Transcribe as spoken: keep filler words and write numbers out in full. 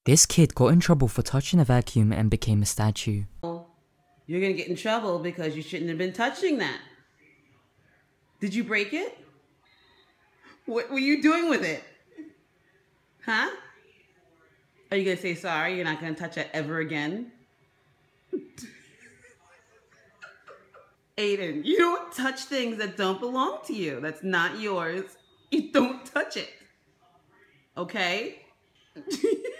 This kid got in trouble for touching a vacuum and became a statue. You're gonna get in trouble because you shouldn't have been touching that. Did you break it? What were you doing with it? Huh? Are you gonna say sorry? You're not gonna touch it ever again? Aiden, you don't touch things that don't belong to you. That's not yours. You don't touch it. Okay?